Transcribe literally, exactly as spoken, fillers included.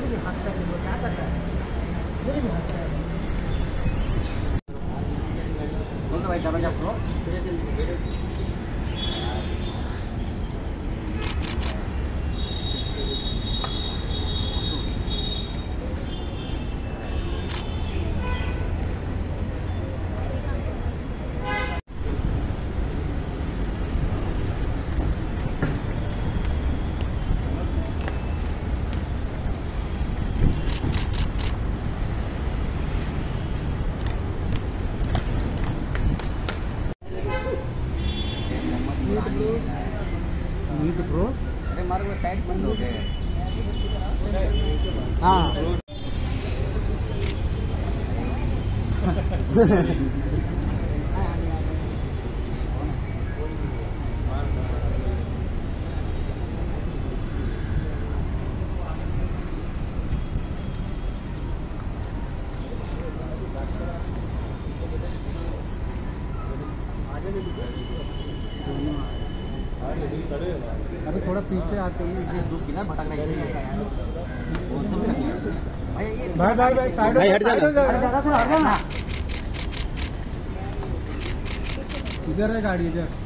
भी हंसता है, वो क्या करता है, इधर भी हंसता है। बोल भाई दरवाजा खोलो। मीट ब्रोस, अरे मारो वो साइड बंद हो गए। हाँ अरे थोड़ा पीछे आते हैं, दो किला भटक रही है भाई। भाई भाई साइड हट जा, इधर है गाड़ी इधर।